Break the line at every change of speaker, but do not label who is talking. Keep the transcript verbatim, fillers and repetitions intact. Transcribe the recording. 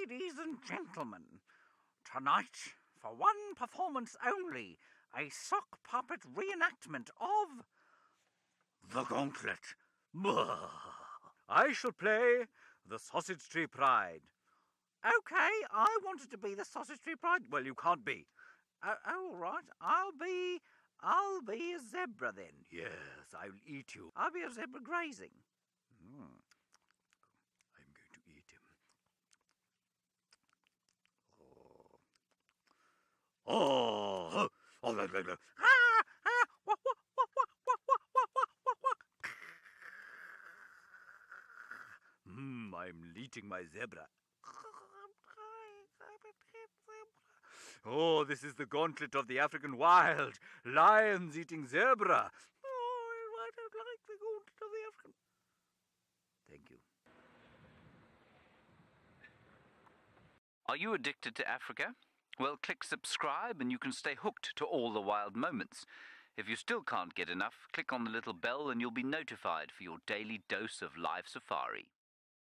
Ladies and gentlemen, tonight, for one performance only, a sock puppet reenactment of The Gauntlet. I shall play the Sausage Tree Pride. Okay, I wanted to be the Sausage Tree Pride. Well, you can't be. Uh, oh, all right. I'll be... I'll be a zebra then. Yes, I'll eat you. I'll be a zebra grazing. Mm. I'm going to eat him. Oh. Oh. Oh. Ah, ah. Wah, wah, wah, wah, wah, wah, wah, wah, wah. Hmm, I'm eating my zebra. Oh, this is the gauntlet of the African wild. Lions eating zebra. Oh, I don't like the gauntlet of the African. Thank you.
Are you addicted to Africa? Well, click subscribe and you can stay hooked to all the wild moments. If you still can't get enough, click on the little bell and you'll be notified for your daily dose of live safari.